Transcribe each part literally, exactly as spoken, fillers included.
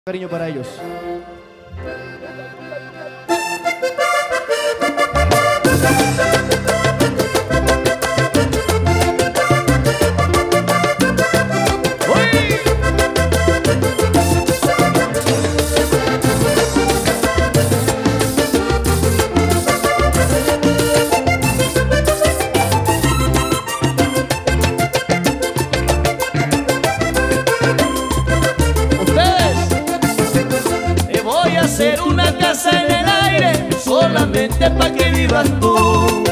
Cariño para ellos. Hacer una casa en el aire solamente para que vivas tú.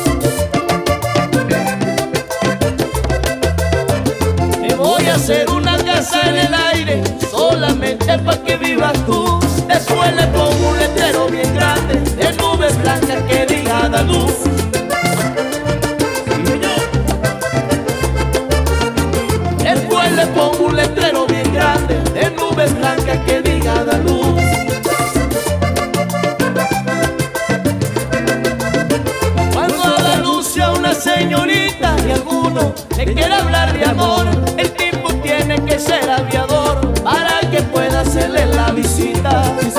Te voy a hacer una casa en el aire solamente para que vivas tú. Después le pongo un letrero bien grande de nubes blancas que diga da luz. Después le pongo un letrero bien grande de nubes blancas que diga da luz. Señorita y alguno le quiere hablar de amor, el tipo tiene que ser aviador para que pueda hacerle la visita.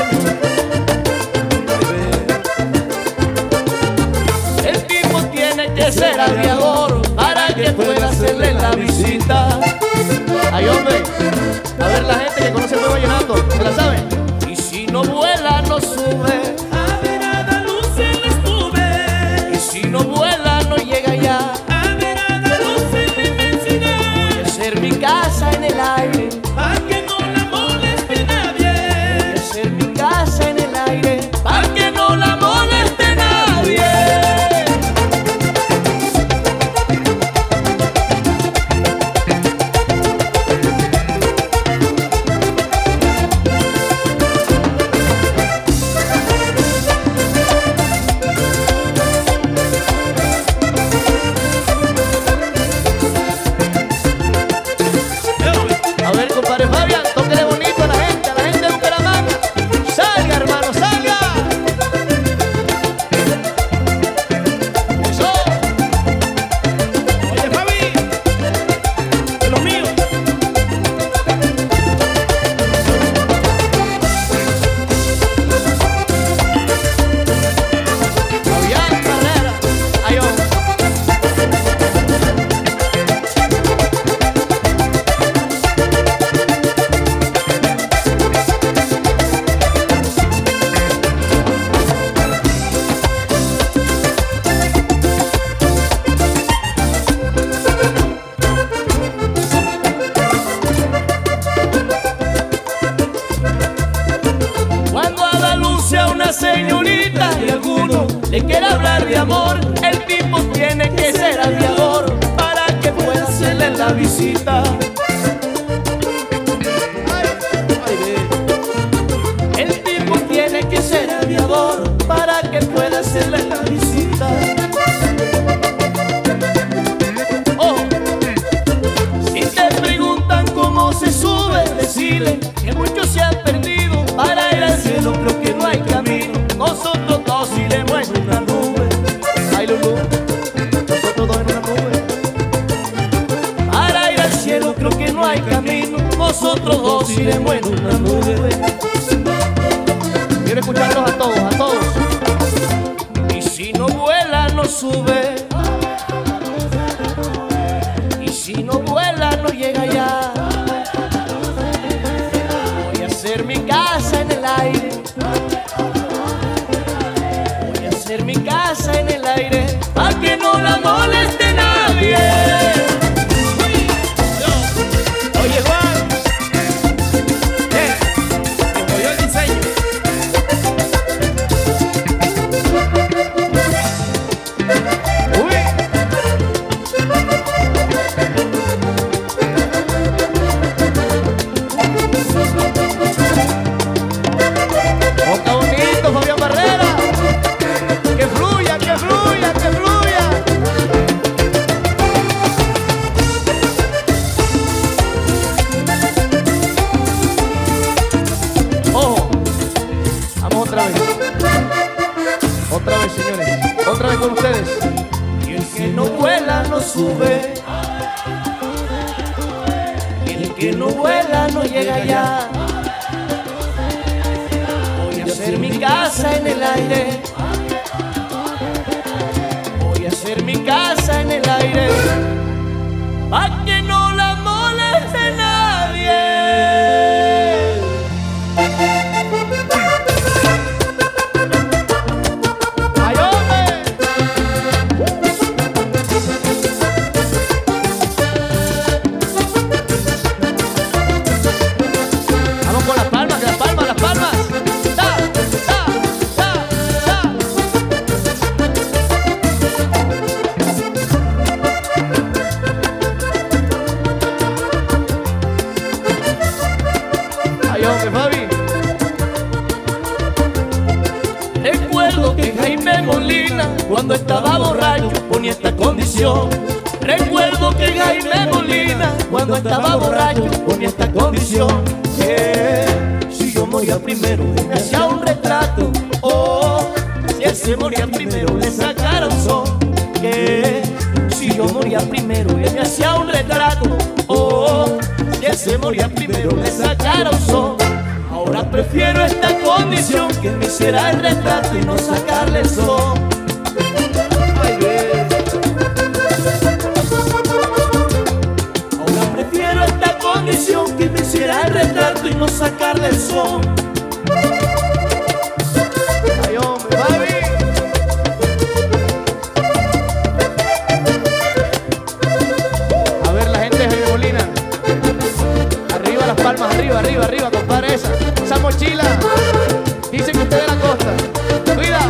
El tipo tiene que ser aviador para que pueda hacerle la visita. Ay, hombre, a ver la gente que conoce el nuevo vallenato, ¿se la sabe? Y si no vuela, no sube. A ver a la luz en las nubes. Y si no vuela, no llega ya. A ver a la luz en la inmensidad. Voy a hacer mi casa en el aire para que no la moleste nadie. Voy a hacer mi casa en el aire para que no la moleste nadie. A ver, compadre Fabián, tóquele bonito a la gente, a la gente de Bucaramanga. Salga, hermano, salga. Eso. Oye, Fabi, de los míos. Fabián Carrera, ahí va. Una señorita y alguno le quiere hablar de amor, el tipo tiene que ser aviador para que pueda hacerle la visita. El tipo tiene que ser aviador para que pueda hacerle la visita. Oh, si te preguntan cómo se sube, decirle que muchos se han perdido. Para ir al cielo creo que no hay camino. Nosotros dos iremos en una nube. Ay, Lulú, nosotros dos en una nube. Para ir al cielo creo que no hay camino. Nosotros dos iremos en una nube. Quiero escucharlos a todos, a todos. Y si no vuela, no sube. Y si no vuela, no llega ya. Voy a hacer mi casa en el aire. Voy a hacer mi casa en el aire para que no la moleste nadie. Oye, Juan, ¿qué? ¿Te oyó el diseño? Uy. Toca bonito, Fabián Barrera. Que fluya, que fluya, que fluya. Ojo, vamos otra vez. Otra vez, señores. Otra vez con ustedes. Y el que no vuela no sube. Y el que no vuela no llega allá. casa en el aire. Voy a hacer mi casa en el aire, pa' que no la moleste nadie. ¡Ay, hombre! Vamos con las palmas, que las palmas, las palmas. ¡Ta, ta, ta, ta! ¡Ay, hombre, Fabi! Recuerdo que Jaime Molina, cuando estaba borracho, ponía esta condición. Recuerdo que Jaime Molina, cuando estaba borracho, ponía esta condición. Que si yo moría primero, él me hacía un retrato. Oh, si él se moría primero, le sacara un son. Que si yo moría primero, él me hacía un retrato. Oh, si él se moría primero, le sacara un son. Ahora prefiero esta condición, que me hiciera el retrato y no sacarle el son. Ay, ve. Ahora prefiero esta condición, que me hiciera el retrato y no sacarle el son. Ay, hombre, Fabi. A ver la gente de Jaime Molina. Arriba las palmas, arriba, arriba, arriba, compadre, esa. Esa mochila. Dice que usted de la costa. Cuidado.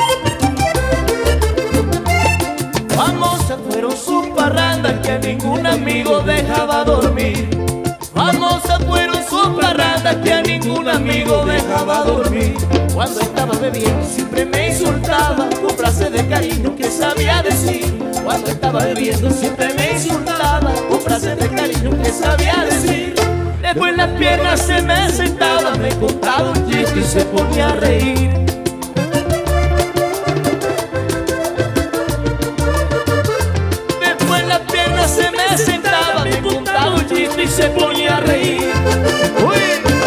Famosas fueron sus parrandas que a ningún amigo dejaba dormir. Famosas fueron sus parrandas que a ningún amigo dejaba dormir. Cuando estaba bebiendo siempre me insultaba con frases de cariño que sabía decir. Cuando estaba bebiendo siempre me insultaba con frases de cariño que sabía decir. Después las piernas se me sentaban, me contaba un chiste y se ponía a reír. Después las piernas se me sentaban, me contaba un chiste y se ponía a reír. Uy.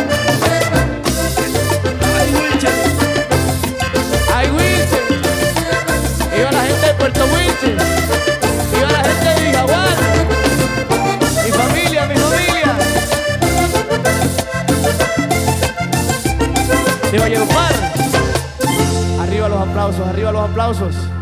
Ay, Wilche. Ay, Wilche. Iba la gente de Puerto Wilche. Iba la gente de Vijaguán. Mi familia, mi familia. De Valledupar. Arriba los aplausos, arriba los aplausos.